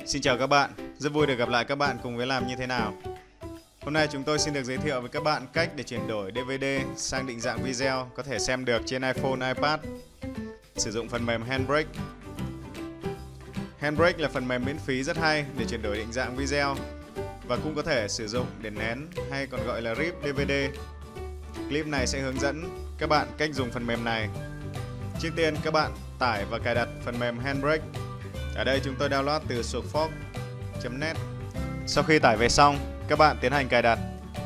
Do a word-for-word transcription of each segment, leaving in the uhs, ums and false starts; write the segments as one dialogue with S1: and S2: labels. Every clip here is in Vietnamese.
S1: Xin chào các bạn, rất vui được gặp lại các bạn cùng với Làm Như Thế Nào. Hôm nay chúng tôi xin được giới thiệu với các bạn cách để chuyển đổi đê vê đê sang định dạng video có thể xem được trên iPhone, iPad. Sử dụng phần mềm Handbrake. Handbrake là phần mềm miễn phí rất hay để chuyển đổi định dạng video và cũng có thể sử dụng để nén hay còn gọi là rip đê vê đê. Clip này sẽ hướng dẫn các bạn cách dùng phần mềm này. Trước tiên các bạn tải và cài đặt phần mềm Handbrake. Ở đây chúng tôi download từ sourceforge chấm net. Sau khi tải về xong, các bạn tiến hành cài đặt.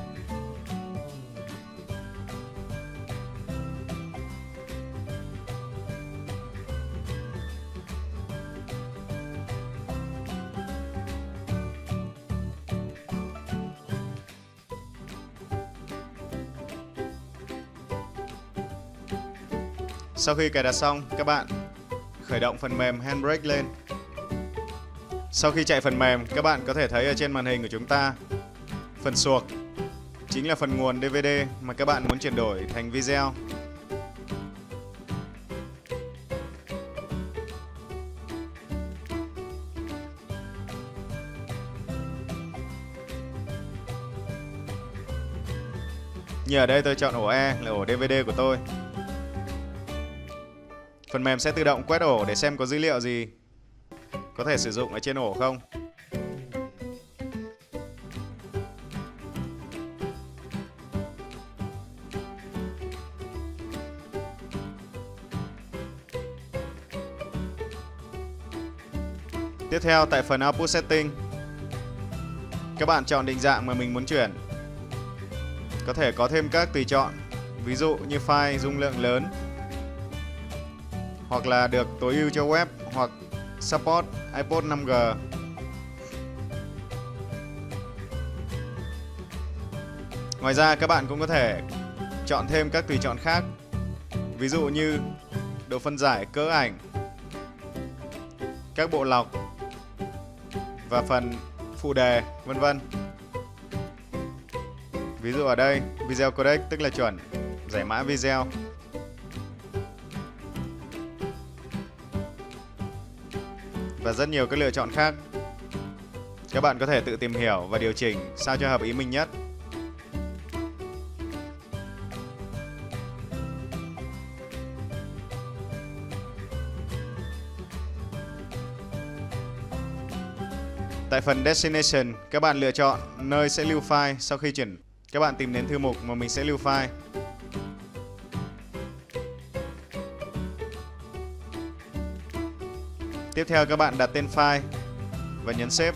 S1: Sau khi cài đặt xong, các bạn khởi động phần mềm Handbrake lên. Sau khi chạy phần mềm, các bạn có thể thấy ở trên màn hình của chúng ta phần suộc chính là phần nguồn đê vê đê mà các bạn muốn chuyển đổi thành video. Như ở đây tôi chọn ổ E là ổ đê vê đê của tôi. Phần mềm sẽ tự động quét ổ để xem có dữ liệu gì có thể sử dụng ở trên ổ không. Tiếp theo tại phần Output Setting, các bạn chọn định dạng mà mình muốn chuyển. Có thể có thêm các tùy chọn, ví dụ như file dung lượng lớn, hoặc là được tối ưu cho web, hoặc support iPod năm G. Ngoài ra các bạn cũng có thể chọn thêm các tùy chọn khác, ví dụ như độ phân giải cỡ ảnh, các bộ lọc và phần phụ đề, vân vân. Ví dụ ở đây video codec tức là chuẩn giải mã video. Và rất nhiều các lựa chọn khác. Các bạn có thể tự tìm hiểu và điều chỉnh sao cho hợp ý mình nhất. Tại phần Destination, các bạn lựa chọn nơi sẽ lưu file sau khi chuyển. Các bạn tìm đến thư mục mà mình sẽ lưu file. Tiếp theo các bạn đặt tên file và nhấn Save.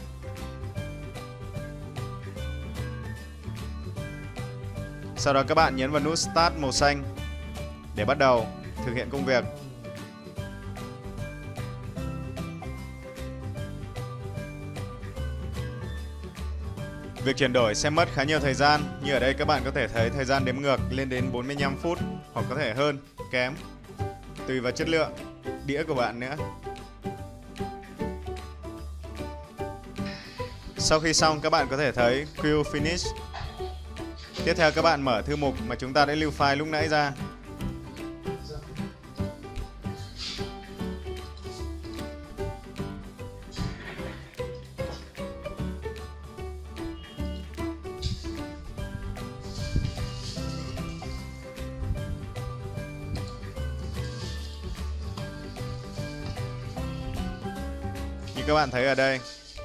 S1: Sau đó các bạn nhấn vào nút Start màu xanh để bắt đầu thực hiện công việc. Việc chuyển đổi sẽ mất khá nhiều thời gian, như ở đây các bạn có thể thấy thời gian đếm ngược lên đến bốn mươi lăm phút hoặc có thể hơn, kém, tùy vào chất lượng đĩa của bạn nữa. Sau khi xong, các bạn có thể thấy Queue Finish. Tiếp theo các bạn mở thư mục mà chúng ta đã lưu file lúc nãy ra. Như các bạn thấy ở đây,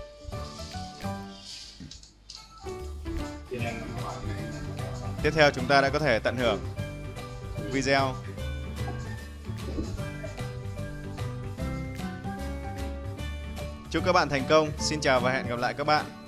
S1: tiếp theo chúng ta đã có thể tận hưởng video. Chúc các bạn thành công. Xin chào và hẹn gặp lại các bạn.